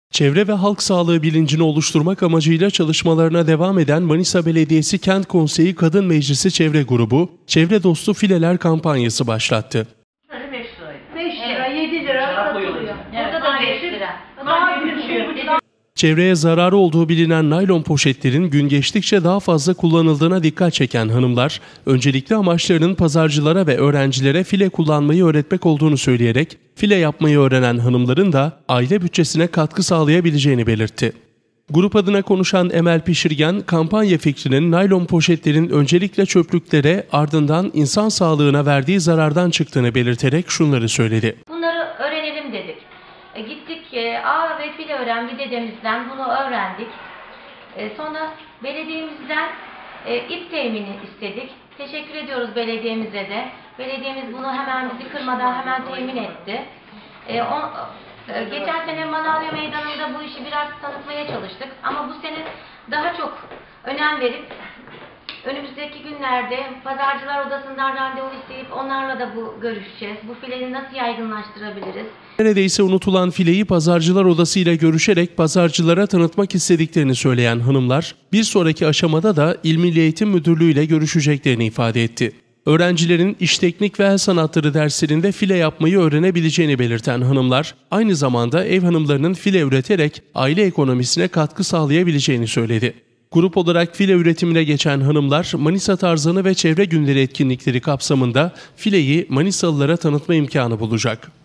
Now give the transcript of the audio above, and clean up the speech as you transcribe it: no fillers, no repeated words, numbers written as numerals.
Çevre ve halk sağlığı bilincini oluşturmak amacıyla çalışmalarına devam eden Manisa Belediyesi Kent Konseyi Kadın Meclisi Çevre Grubu, Çevre Dostu Fileler kampanyası başlattı. 5 lira, 7 lira satılıyor. Burada da 5 lira. Daha büyük. Çevreye zararı olduğu bilinen naylon poşetlerin gün geçtikçe daha fazla kullanıldığına dikkat çeken hanımlar, öncelikli amaçlarının pazarcılara ve öğrencilere file kullanmayı öğretmek olduğunu söyleyerek, file yapmayı öğrenen hanımların da aile bütçesine katkı sağlayabileceğini belirtti. Grup adına konuşan Emel Pişirgen, kampanya fikrinin naylon poşetlerin öncelikle çöplüklere, ardından insan sağlığına verdiği zarardan çıktığını belirterek şunları söyledi. Bunları öğrenelim dedik. Gittik ağ ve file öğren bir dedemizden bunu öğrendik. Sonra belediyemizden ip temini istedik. Teşekkür ediyoruz belediyemize de. Belediyemiz bunu hemen bizi kırmadan hemen temin etti. Geçen sene Manavya Meydanı'nda bu işi biraz tanıtmaya çalıştık. Ama bu sene daha çok önem verip önümüzdeki günlerde pazarcılar odasından randevu isteyip onlarla da görüşeceğiz. Bu fileyi nasıl yaygınlaştırabiliriz? Neredeyse unutulan fileyi pazarcılar odasıyla görüşerek pazarcılara tanıtmak istediklerini söyleyen hanımlar, bir sonraki aşamada da İl Milli Eğitim Müdürlüğü ile görüşeceklerini ifade etti. Öğrencilerin iş teknik ve el sanatları derslerinde file yapmayı öğrenebileceğini belirten hanımlar, aynı zamanda ev hanımlarının file üreterek aile ekonomisine katkı sağlayabileceğini söyledi. Grup olarak file üretimine geçen hanımlar, Manisa Tarzanı ve Çevre Günleri etkinlikleri kapsamında fileyi Manisalılara tanıtma imkanı bulacak.